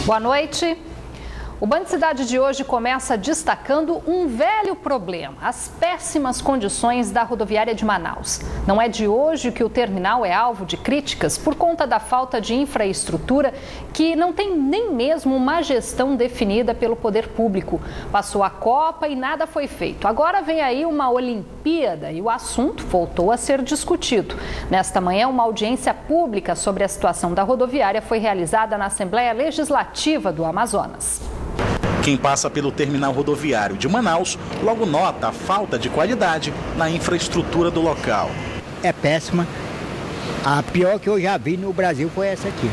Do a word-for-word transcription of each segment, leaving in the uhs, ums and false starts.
Boa noite. O Band Cidade de hoje começa destacando um velho problema, as péssimas condições da rodoviária de Manaus. Não é de hoje que o terminal é alvo de críticas por conta da falta de infraestrutura que não tem nem mesmo uma gestão definida pelo poder público. Passou a Copa e nada foi feito. Agora vem aí uma Olimpíada e o assunto voltou a ser discutido. Nesta manhã, uma audiência pública sobre a situação da rodoviária foi realizada na Assembleia Legislativa do Amazonas. Quem passa pelo terminal rodoviário de Manaus logo nota a falta de qualidade na infraestrutura do local. É péssima. A pior que eu já vi no Brasil foi essa aqui,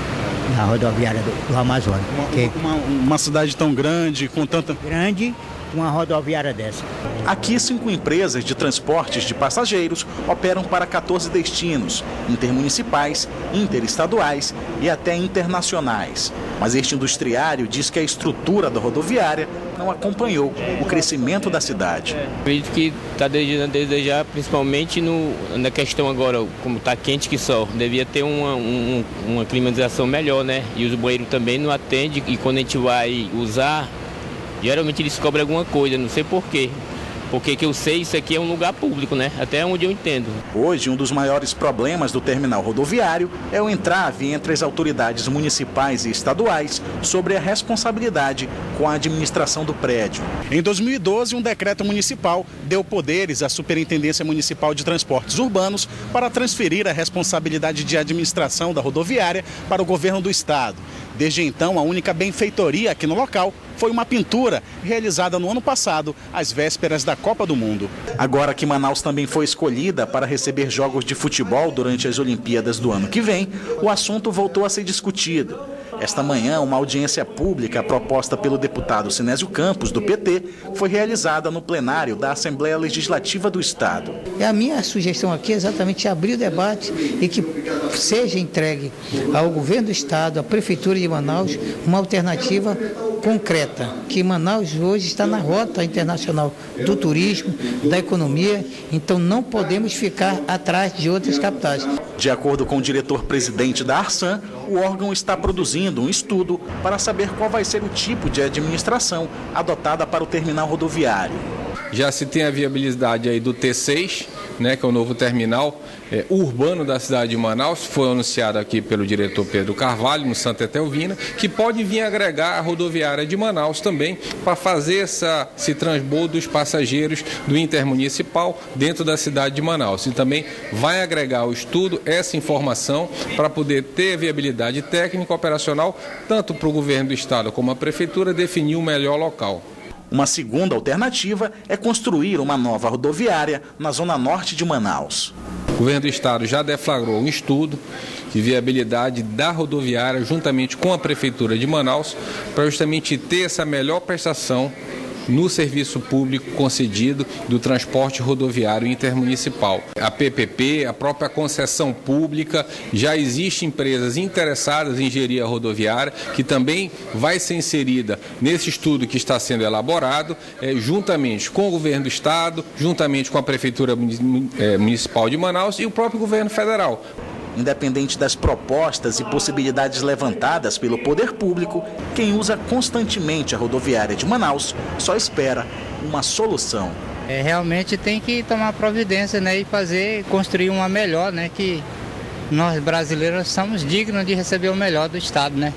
na rodoviária do, do Amazonas. Uma, que... uma, uma cidade tão grande, com tanta... Grande, uma rodoviária dessa. Aqui, cinco empresas de transportes de passageiros operam para quatorze destinos, intermunicipais, interestaduais e até internacionais. Mas este industriário diz que a estrutura da rodoviária não acompanhou o crescimento da cidade. Acredito que está desejando a desejar, principalmente no, na questão agora, como está quente que só, devia ter uma, um, uma climatização melhor, né? E os banheiros também não atendem, e quando a gente vai usar, geralmente eles cobram alguma coisa, não sei porquê. Porque que eu sei, isso aqui é um lugar público, né? Até onde eu entendo. Hoje, um dos maiores problemas do terminal rodoviário é o entrave entre as autoridades municipais e estaduais sobre a responsabilidade com a administração do prédio. Em dois mil e doze, um decreto municipal deu poderes à Superintendência Municipal de Transportes Urbanos para transferir a responsabilidade de administração da rodoviária para o governo do estado. Desde então, a única benfeitoria aqui no local foi uma pintura realizada no ano passado, às vésperas da Copa do Mundo. Agora que Manaus também foi escolhida para receber jogos de futebol durante as Olimpíadas do ano que vem, o assunto voltou a ser discutido. Esta manhã, uma audiência pública proposta pelo deputado Sinésio Campos, do P T, foi realizada no plenário da Assembleia Legislativa do Estado. A minha sugestão aqui é exatamente abrir o debate e que seja entregue ao governo do Estado, à Prefeitura de Manaus, uma alternativa concreta, que Manaus hoje está na rota internacional do turismo, da economia, então não podemos ficar atrás de outras capitais. De acordo com o diretor-presidente da Arsan, o órgão está produzindo um estudo para saber qual vai ser o tipo de administração adotada para o terminal rodoviário. Já se tem a viabilidade aí do T seis, né, que é o novo terminal é, urbano da cidade de Manaus, foi anunciado aqui pelo diretor Pedro Carvalho, no Santa Etelvina, que pode vir agregar a rodoviária de Manaus também para fazer essa, esse transbordo dos passageiros do intermunicipal dentro da cidade de Manaus. E também vai agregar ao estudo essa informação para poder ter viabilidade técnica e operacional, tanto para o governo do estado como a prefeitura definir o melhor local. Uma segunda alternativa é construir uma nova rodoviária na zona norte de Manaus. O governo do estado já deflagrou um estudo de viabilidade da rodoviária juntamente com a prefeitura de Manaus para justamente ter essa melhor prestação no serviço público concedido do transporte rodoviário intermunicipal. A P P P, a própria concessão pública, já existem empresas interessadas em gerir a rodoviária, que também vai ser inserida nesse estudo que está sendo elaborado, é, juntamente com o governo do estado, juntamente com a Prefeitura Municipal de Manaus e o próprio governo federal. Independente das propostas e possibilidades levantadas pelo poder público, quem usa constantemente a rodoviária de Manaus só espera uma solução. É, realmente tem que tomar providência, né, e fazer, construir uma melhor, né, que nós brasileiros somos dignos de receber o melhor do estado, né?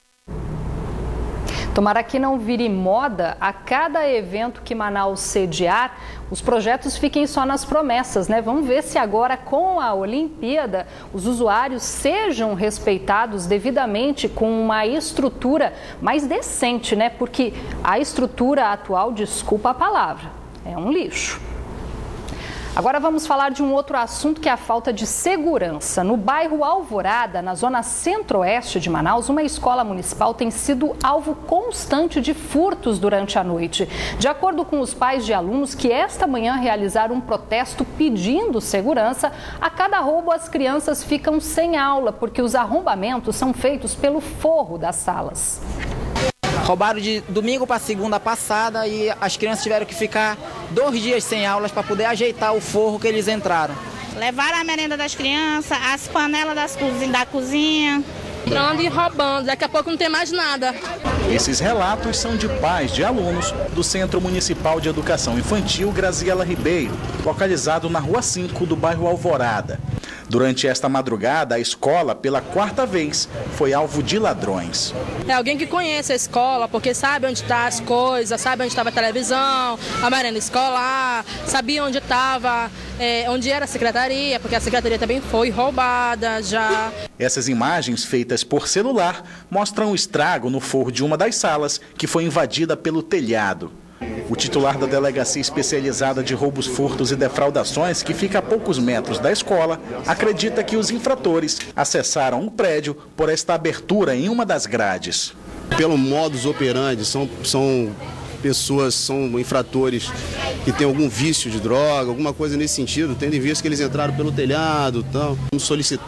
Tomara que não vire moda a cada evento que Manaus sediar, os projetos fiquem só nas promessas, né? Vamos ver se agora com a Olimpíada os usuários sejam respeitados devidamente com uma estrutura mais decente, né? Porque a estrutura atual, desculpa a palavra, é um lixo. Agora vamos falar de um outro assunto que é a falta de segurança. No bairro Alvorada, na zona centro-oeste de Manaus, uma escola municipal tem sido alvo constante de furtos durante a noite. De acordo com os pais de alunos que esta manhã realizaram um protesto pedindo segurança, a cada roubo as crianças ficam sem aula, porque os arrombamentos são feitos pelo forro das salas. Roubaram de domingo para segunda passada e as crianças tiveram que ficar dois dias sem aulas para poder ajeitar o forro que eles entraram. Levaram a merenda das crianças, as panelas das cozinha, da cozinha, Entrando e roubando, daqui a pouco não tem mais nada. Esses relatos são de pais de alunos do Centro Municipal de Educação Infantil Graziela Ribeiro, localizado na Rua cinco do bairro Alvorada. Durante esta madrugada, a escola, pela quarta vez, foi alvo de ladrões. É alguém que conhece a escola, porque sabe onde estão as coisas, sabe onde estava a televisão, a merenda escolar, sabia onde estava, é, onde era a secretaria, porque a secretaria também foi roubada já. Essas imagens, feitas por celular, mostram o estrago no forro de uma das salas, que foi invadida pelo telhado. O titular da Delegacia Especializada de Roubos, Furtos e Defraudações, que fica a poucos metros da escola, acredita que os infratores acessaram o prédio por esta abertura em uma das grades. Pelo modus operandi, são, são pessoas, são infratores que têm algum vício de droga, alguma coisa nesse sentido, tendo em vista que eles entraram pelo telhado e tal. Vamos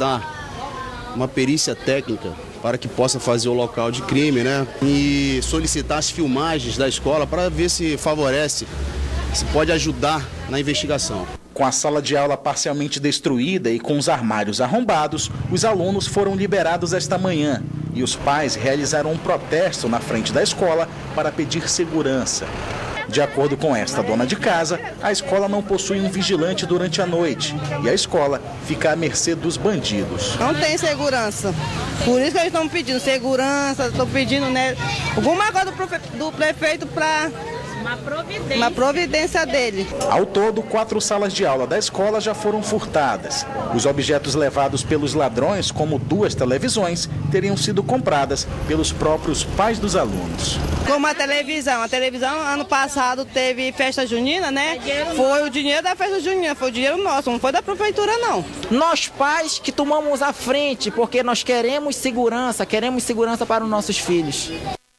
solicitar uma perícia técnica para que possa fazer o local de crime, né? E solicitar as filmagens da escola para ver se favorece, se pode ajudar na investigação. Com a sala de aula parcialmente destruída e com os armários arrombados, os alunos foram liberados esta manhã e os pais realizaram um protesto na frente da escola para pedir segurança. De acordo com esta dona de casa, a escola não possui um vigilante durante a noite e a escola fica à mercê dos bandidos. Não tem segurança. Por isso que eles estão pedindo segurança, estão pedindo, né, alguma coisa do, profe... do prefeito para uma providência. uma providência dele. Ao todo, quatro salas de aula da escola já foram furtadas. Os objetos levados pelos ladrões, como duas televisões, teriam sido compradas pelos próprios pais dos alunos. Como a televisão. A televisão, ano passado, teve festa junina, né? Foi o dinheiro da festa junina, foi o dinheiro nosso, não foi da prefeitura, não. Nós pais que tomamos a frente, porque nós queremos segurança, queremos segurança para os nossos filhos.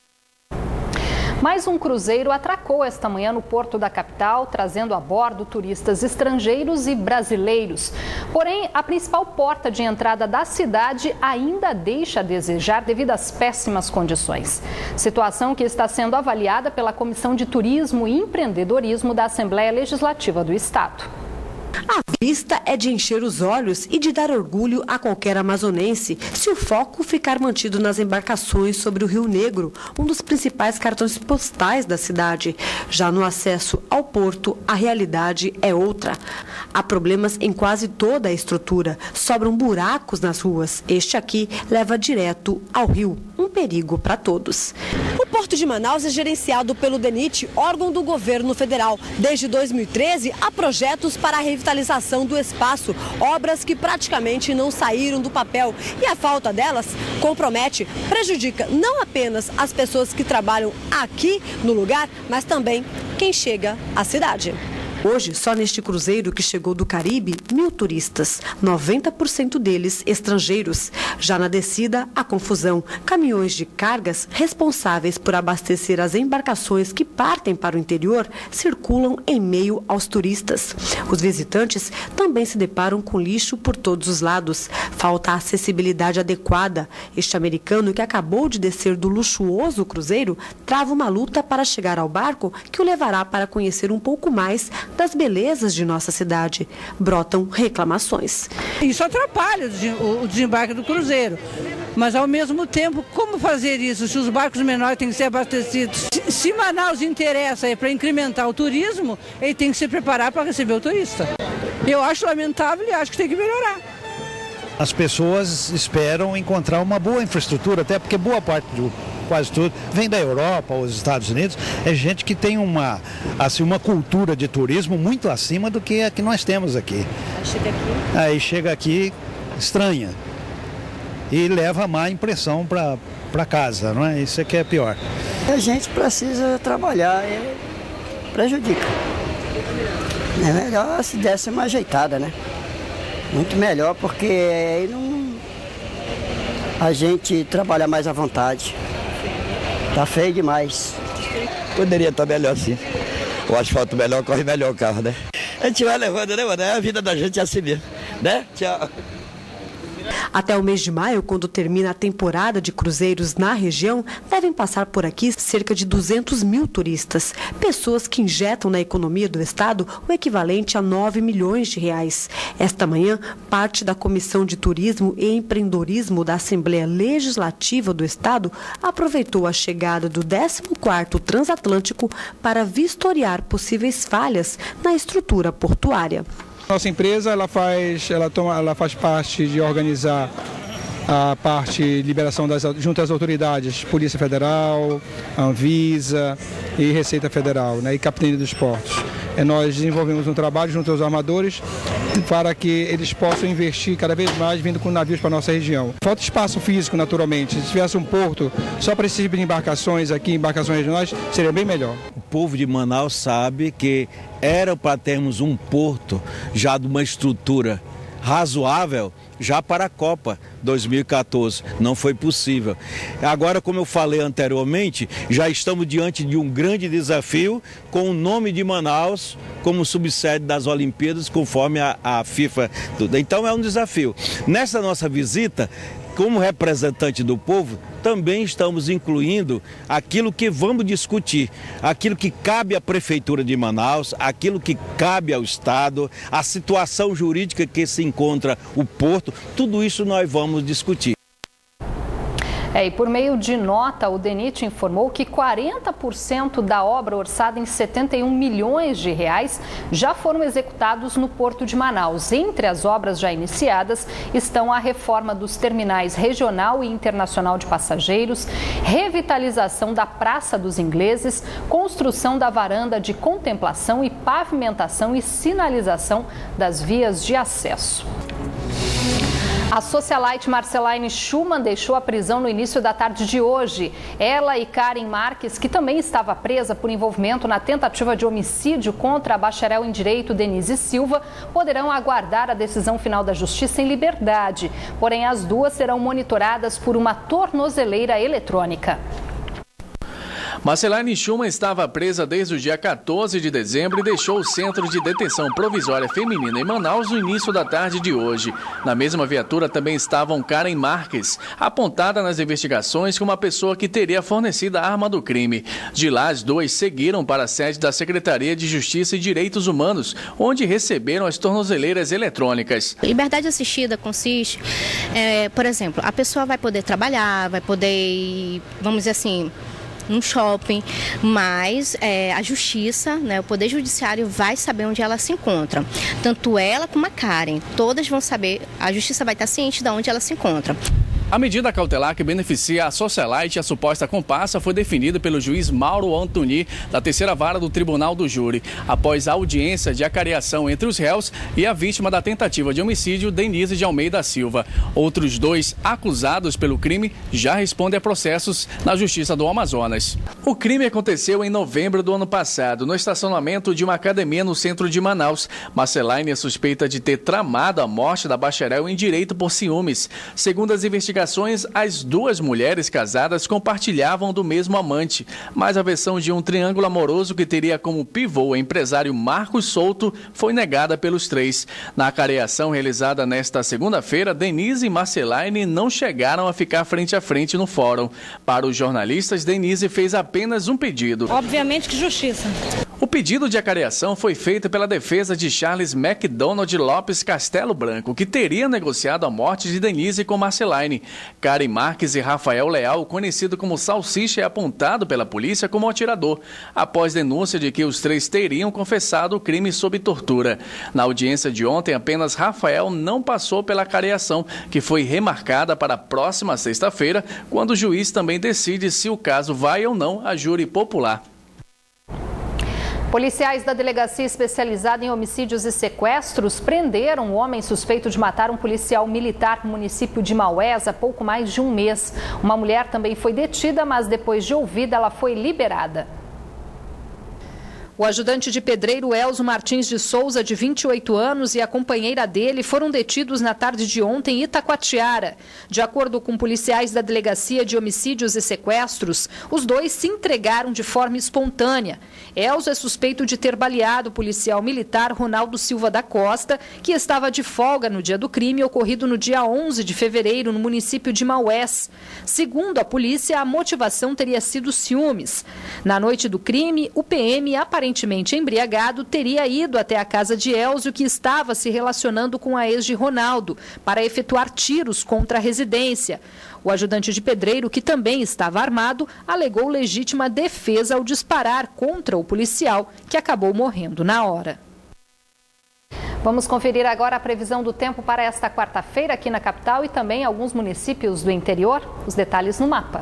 Mais um cruzeiro atracou esta manhã no porto da capital, trazendo a bordo turistas estrangeiros e brasileiros. Porém, a principal porta de entrada da cidade ainda deixa a desejar devido às péssimas condições. Situação que está sendo avaliada pela Comissão de Turismo e Empreendedorismo da Assembleia Legislativa do Estado. A vista é de encher os olhos e de dar orgulho a qualquer amazonense se o foco ficar mantido nas embarcações sobre o Rio Negro, um dos principais cartões postais da cidade. Já no acesso ao porto, a realidade é outra. Há problemas em quase toda a estrutura, sobram buracos nas ruas. Este aqui leva direto ao rio, um perigo para todos. O Porto de Manaus é gerenciado pelo DENIT, órgão do governo federal. Desde dois mil e treze, há projetos para a revitalização do espaço, obras que praticamente não saíram do papel. E a falta delas compromete, prejudica não apenas as pessoas que trabalham aqui no lugar, mas também quem chega à cidade. Hoje, só neste cruzeiro que chegou do Caribe, mil turistas, noventa por cento deles estrangeiros. Já na descida, a confusão. Caminhões de cargas responsáveis por abastecer as embarcações que partem para o interior circulam em meio aos turistas. Os visitantes também se deparam com lixo por todos os lados. Falta acessibilidade adequada. Este americano que acabou de descer do luxuoso cruzeiro trava uma luta para chegar ao barco que o levará para conhecer um pouco mais das belezas de nossa cidade. Brotam reclamações. Isso atrapalha o desembarque do cruzeiro, mas ao mesmo tempo, como fazer isso se os barcos menores têm que ser abastecidos? Se, se Manaus interessa para incrementar o turismo, ele tem que se preparar para receber o turista. Eu acho lamentável e acho que tem que melhorar. As pessoas esperam encontrar uma boa infraestrutura, até porque boa parte do quase tudo vem da Europa ou dos Estados Unidos, é gente que tem uma, assim, uma cultura de turismo muito acima do que a que nós temos aqui. Chega aqui. Aí chega aqui, estranha, e leva má impressão para casa, não é? Isso é que é pior. A gente precisa trabalhar, e prejudica. É melhor se desse uma ajeitada, né? Muito melhor, porque aí não... a gente trabalha mais à vontade. Tá feio demais. Poderia estar melhor sim. O asfalto melhor, corre melhor o carro, né? A gente vai levando, né, mano? É a vida da gente é assim mesmo, né? Tchau. Até o mês de maio, quando termina a temporada de cruzeiros na região, devem passar por aqui cerca de duzentos mil turistas, pessoas que injetam na economia do estado o equivalente a nove milhões de reais. Esta manhã, parte da Comissão de Turismo e Empreendedorismo da Assembleia Legislativa do estado aproveitou a chegada do décimo quarto Transatlântico para vistoriar possíveis falhas na estrutura portuária. Nossa empresa ela faz, ela toma, ela faz parte de organizar a parte de liberação das, junto às autoridades, Polícia Federal, Anvisa e Receita Federal, né, e Capitania dos Portos. É, nós desenvolvemos um trabalho junto aos armadores para que eles possam investir cada vez mais vindo com navios para a nossa região. Falta espaço físico, naturalmente. Se tivesse um porto só para esse tipo de embarcações aqui, embarcações regionais, seria bem melhor. O povo de Manaus sabe que era para termos um porto já de uma estrutura razoável já para a Copa dois mil e quatorze. Não foi possível. Agora, como eu falei anteriormente, já estamos diante de um grande desafio com o nome de Manaus como subsede das Olimpíadas, conforme a, a FIFA. Então é um desafio. Nessa nossa visita, como representante do povo, também estamos incluindo aquilo que vamos discutir, aquilo que cabe à Prefeitura de Manaus, aquilo que cabe ao Estado, a situação jurídica que se encontra o Porto, tudo isso nós vamos discutir. É, e por meio de nota, o DENIT informou que quarenta por cento da obra orçada em setenta e um milhões de reais já foram executados no Porto de Manaus. Entre as obras já iniciadas estão a reforma dos terminais regional e internacional de passageiros, revitalização da Praça dos Ingleses, construção da varanda de contemplação e pavimentação e sinalização das vias de acesso. A socialite Marceline Schumann deixou a prisão no início da tarde de hoje. Ela e Karen Marques, que também estava presa por envolvimento na tentativa de homicídio contra a bacharel em Direito Denise Silva, poderão aguardar a decisão final da Justiça em liberdade. Porém, as duas serão monitoradas por uma tornozeleira eletrônica. Marceline Schumann estava presa desde o dia quatorze de dezembro e deixou o Centro de Detenção Provisória Feminina em Manaus no início da tarde de hoje. Na mesma viatura também estavam Karen Marques, apontada nas investigações como a pessoa que teria fornecido a arma do crime. De lá, as duas seguiram para a sede da Secretaria de Justiça e Direitos Humanos, onde receberam as tornozeleiras eletrônicas. Liberdade assistida consiste, é, por exemplo, a pessoa vai poder trabalhar, vai poder, vamos dizer assim, num shopping, mas é, a justiça, né, o Poder Judiciário vai saber onde ela se encontra. Tanto ela como a Karen, todas vão saber, a justiça vai estar ciente de onde ela se encontra. A medida cautelar que beneficia a socialite e a suposta comparsa foi definida pelo juiz Mauro Antoni, da terceira vara do Tribunal do Júri, após a audiência de acareação entre os réus e a vítima da tentativa de homicídio, Denise de Almeida Silva. Outros dois acusados pelo crime já respondem a processos na Justiça do Amazonas. O crime aconteceu em novembro do ano passado, no estacionamento de uma academia no centro de Manaus. Marceline é suspeita de ter tramado a morte da bacharel em Direito por ciúmes. Segundo as investigações, as duas mulheres casadas compartilhavam do mesmo amante, mas a versão de um triângulo amoroso que teria como pivô o empresário Marcos Souto foi negada pelos três. Na acareação realizada nesta segunda-feira, Denise e Marceline não chegaram a ficar frente a frente no fórum. Para os jornalistas, Denise fez apenas um pedido. Obviamente que justiça. O pedido de acareação foi feito pela defesa de Charles McDonald Lopes Castelo Branco, que teria negociado a morte de Denise com Marceline. Karen Marques e Rafael Leal, conhecido como Salsicha, é apontado pela polícia como atirador, após denúncia de que os três teriam confessado o crime sob tortura. Na audiência de ontem, apenas Rafael não passou pela acareação, que foi remarcada para a próxima sexta-feira, quando o juiz também decide se o caso vai ou não a júri popular. Policiais da Delegacia Especializada em Homicídios e Sequestros prenderam um homem suspeito de matar um policial militar no município de Maués há pouco mais de um mês. Uma mulher também foi detida, mas depois de ouvida, ela foi liberada. O ajudante de pedreiro Elzo Martins de Souza, de vinte e oito anos, e a companheira dele foram detidos na tarde de ontem em Itacoatiara. De acordo com policiais da Delegacia de Homicídios e Sequestros, os dois se entregaram de forma espontânea. Elzo é suspeito de ter baleado o policial militar Ronaldo Silva da Costa, que estava de folga no dia do crime, ocorrido no dia onze de fevereiro, no município de Maués. Segundo a polícia, a motivação teria sido ciúmes. Na noite do crime, o P M, aparentemente embriagado, teria ido até a casa de Elzo, que estava se relacionando com a ex de Ronaldo, para efetuar tiros contra a residência. O ajudante de pedreiro, que também estava armado, alegou legítima defesa ao disparar contra o policial, que acabou morrendo na hora. Vamos conferir agora a previsão do tempo para esta quarta-feira aqui na capital e também em alguns municípios do interior. Os detalhes no mapa.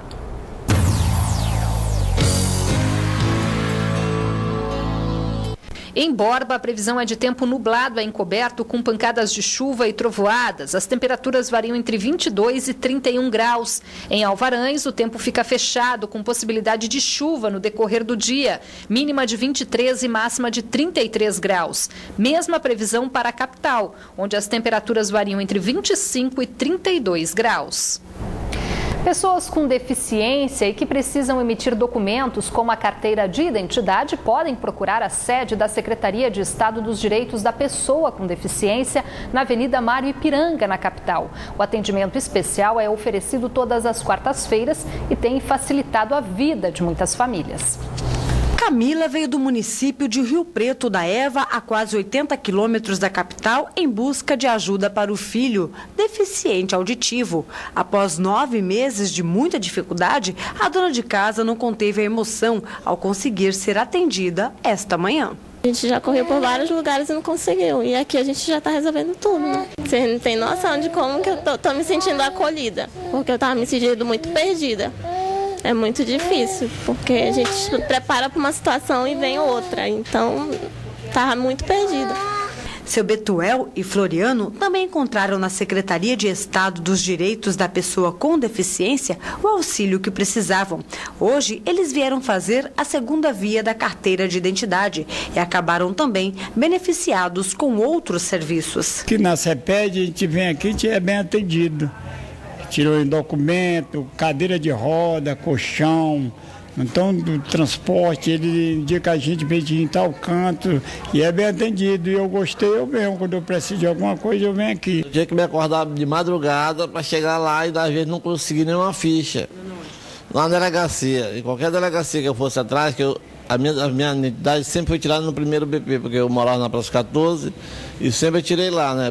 Em Borba, a previsão é de tempo nublado a encoberto, com pancadas de chuva e trovoadas. As temperaturas variam entre vinte e dois e trinta e um graus. Em Alvarães, o tempo fica fechado, com possibilidade de chuva no decorrer do dia. Mínima de vinte e três e máxima de trinta e três graus. Mesma previsão para a capital, onde as temperaturas variam entre vinte e cinco e trinta e dois graus. Pessoas com deficiência e que precisam emitir documentos como a carteira de identidade podem procurar a sede da Secretaria de Estado dos Direitos da Pessoa com Deficiência na Avenida Mário Ipiranga, na capital. O atendimento especial é oferecido todas as quartas-feiras e tem facilitado a vida de muitas famílias. Camila veio do município de Rio Preto da Eva, a quase oitenta quilômetros da capital, em busca de ajuda para o filho, deficiente auditivo. Após nove meses de muita dificuldade, a dona de casa não conteve a emoção ao conseguir ser atendida esta manhã. A gente já correu por vários lugares e não conseguiu. E aqui a gente já está resolvendo tudo, né? Você não tem noção de como que eu tô, tô me sentindo acolhida, porque eu estava me sentindo muito perdida. É muito difícil, porque a gente se prepara para uma situação e vem outra, então estava muito perdida. Seu Betuel e Floriano também encontraram na Secretaria de Estado dos Direitos da Pessoa com Deficiência o auxílio que precisavam. Hoje, eles vieram fazer a segunda via da carteira de identidade e acabaram também beneficiados com outros serviços. Aqui na CEPED, a gente vem aqui e é bem atendido. Tirou documento, cadeira de roda, colchão. Então, do transporte, ele indica a gente para ir em tal canto e é bem atendido. E eu gostei, eu mesmo. Quando eu preciso de alguma coisa, eu venho aqui. Eu tinha que me acordar de madrugada para chegar lá e, às vezes, não conseguir nenhuma ficha. Lá na delegacia. Em qualquer delegacia que eu fosse atrás, que eu, a, minha, a minha identidade sempre foi tirada no primeiro B P, porque eu morava na Praça quatorze e sempre eu tirei lá, né?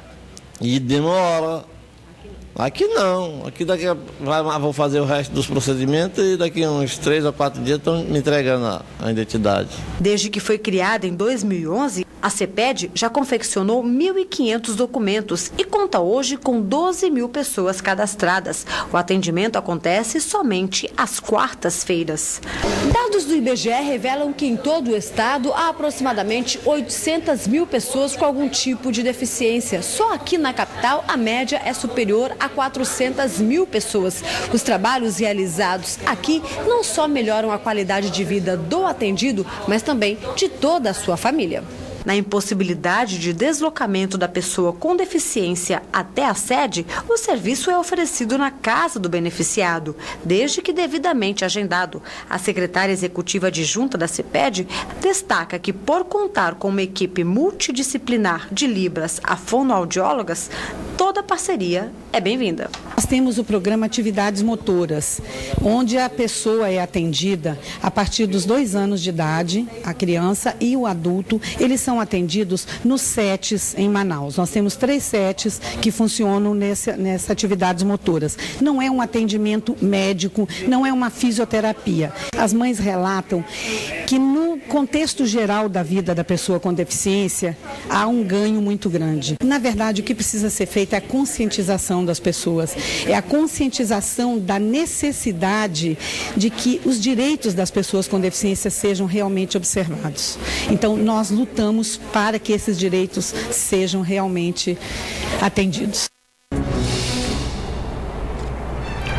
E demora. Aqui não, aqui daqui a, vai, vou fazer o resto dos procedimentos e daqui a uns três ou quatro dias estão me entregando a, a identidade. Desde que foi criada em dois mil e onze, a CEPED já confeccionou mil e quinhentos documentos e conta hoje com doze mil pessoas cadastradas. O atendimento acontece somente às quartas-feiras. Dados do I B G E revelam que em todo o estado há aproximadamente oitocentas mil pessoas com algum tipo de deficiência. Só aqui na capital a média é superior a quatrocentas mil pessoas. Os trabalhos realizados aqui não só melhoram a qualidade de vida do atendido, mas também de toda a sua família. Na impossibilidade de deslocamento da pessoa com deficiência até a sede, o serviço é oferecido na casa do beneficiado, desde que devidamente agendado. A secretária executiva adjunta da CEPED destaca que, por contar com uma equipe multidisciplinar de libras a fonoaudiólogas, toda parceria é bem-vinda. Nós temos o programa Atividades Motoras, onde a pessoa é atendida a partir dos dois anos de idade, a criança e o adulto, eles são atendidos nos setes em Manaus. Nós temos três setes que funcionam nessa, nessa atividades motoras. Não é um atendimento médico, não é uma fisioterapia. As mães relatam que no contexto geral da vida da pessoa com deficiência, há um ganho muito grande. Na verdade, o que precisa ser feito é a conscientização das pessoas, é a conscientização da necessidade de que os direitos das pessoas com deficiência sejam realmente observados. Então, nós lutamos para que esses direitos sejam realmente atendidos.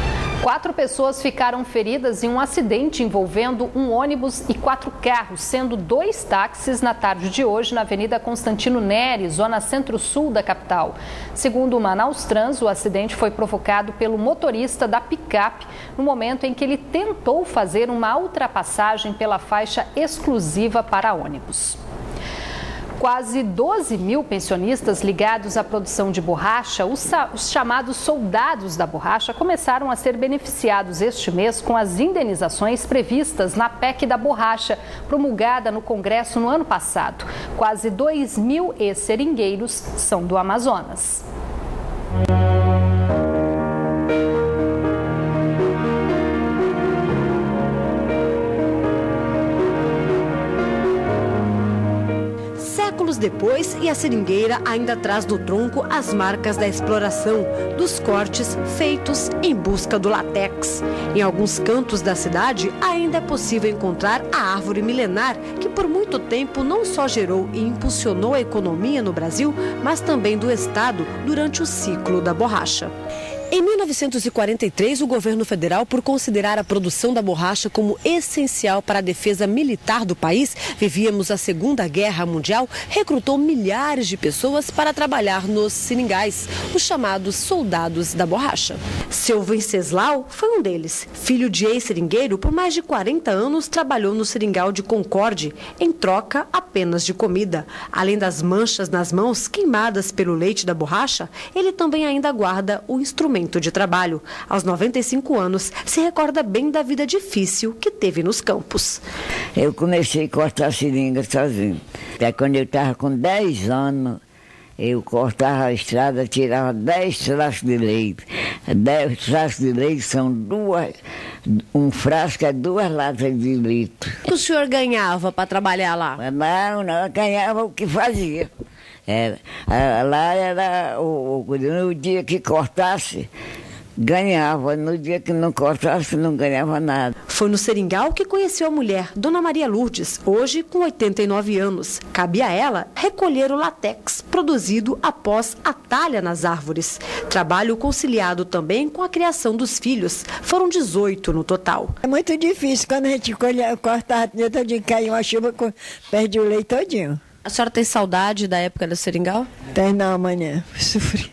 Quatro pessoas ficaram feridas em um acidente envolvendo um ônibus e quatro carros, sendo dois táxis na tarde de hoje na Avenida Constantino Neri, zona centro-sul da capital. Segundo o Manaus Trans, o acidente foi provocado pelo motorista da picape no momento em que ele tentou fazer uma ultrapassagem pela faixa exclusiva para ônibus. Quase doze mil pensionistas ligados à produção de borracha, os chamados soldados da borracha, começaram a ser beneficiados este mês com as indenizações previstas na P E C da borracha, promulgada no Congresso no ano passado. Quase dois mil ex-seringueiros são do Amazonas. Séculos depois, e a seringueira ainda traz no tronco as marcas da exploração, dos cortes feitos em busca do látex. Em alguns cantos da cidade, ainda é possível encontrar a árvore milenar, que por muito tempo não só gerou e impulsionou a economia no Brasil, mas também do estado durante o ciclo da borracha. Em mil novecentos e quarenta e três, o governo federal, por considerar a produção da borracha como essencial para a defesa militar do país, vivíamos a Segunda Guerra Mundial, recrutou milhares de pessoas para trabalhar nos seringais, os chamados soldados da borracha. Seu Venceslau foi um deles. Filho de ex-seringueiro, por mais de quarenta anos trabalhou no seringal de Concorde, em troca apenas de comida. Além das manchas nas mãos queimadas pelo leite da borracha, ele também ainda guarda o instrumento de trabalho. Aos noventa e cinco anos, se recorda bem da vida difícil que teve nos campos. Eu comecei a cortar seringa sozinho. Até quando eu estava com dez anos, eu cortava a estrada, tirava dez frascos de leite. dez frascos de leite são duas, um frasco é duas latas de litro. O que o senhor ganhava para trabalhar lá? Não, não, eu ganhava o que fazia. Era, lá era o, o, no dia que cortasse, ganhava. No dia que não cortasse, não ganhava nada. Foi no seringal que conheceu a mulher, Dona Maria Lourdes, hoje com oitenta e nove anos. Cabia a ela recolher o látex produzido após a talha nas árvores. Trabalho conciliado também com a criação dos filhos. Foram dezoito no total. É muito difícil quando a gente colhe, corta a todinho, cai uma chuva, perde o leite todinho. A senhora tem saudade da época do seringal? Tem não, amanhã. Sofri.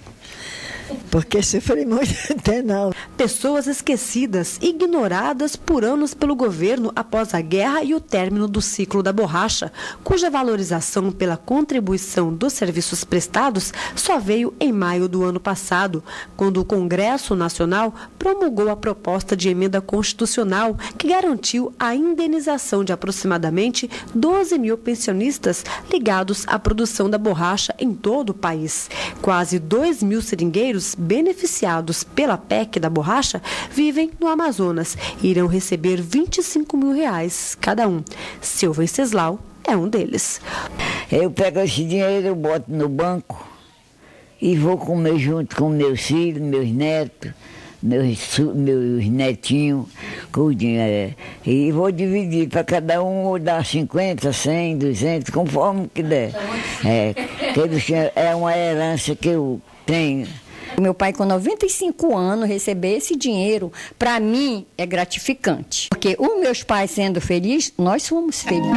Porque sofri muito, até não. Pessoas esquecidas, ignoradas por anos pelo governo após a guerra e o término do ciclo da borracha, cuja valorização pela contribuição dos serviços prestados só veio em maio do ano passado, quando o Congresso Nacional promulgou a proposta de emenda constitucional que garantiu a indenização de aproximadamente doze mil pensionistas ligados à produção da borracha em todo o país. Quase dois mil seringueiros beneficiados pela P E C da borracha vivem no Amazonas e irão receber vinte e cinco mil reais cada um. Seu Venceslau é um deles. Eu pego esse dinheiro, eu boto no banco e vou comer junto com meus filhos, meus netos, meus, meus netinhos, com o dinheiro. E vou dividir para cada um, vou dar cinquenta, cem, duzentos, conforme que der. É, é uma herança que eu tenho. Meu pai, com noventa e cinco anos, receber esse dinheiro, para mim, é gratificante. Porque os meus pais sendo felizes, nós somos felizes.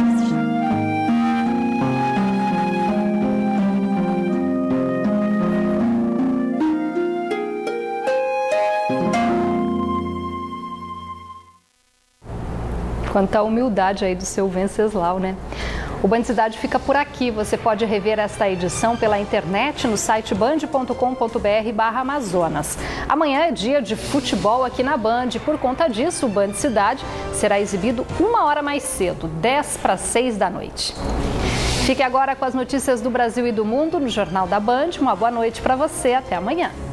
Quanta humildade aí do seu Venceslau, né? O Band Cidade fica por aqui. Você pode rever esta edição pela internet no site band ponto com ponto br barra Amazonas. Amanhã é dia de futebol aqui na Band. Por conta disso, o Band Cidade será exibido uma hora mais cedo, dez para seis da noite. Fique agora com as notícias do Brasil e do mundo no Jornal da Band. Uma boa noite para você. Até amanhã.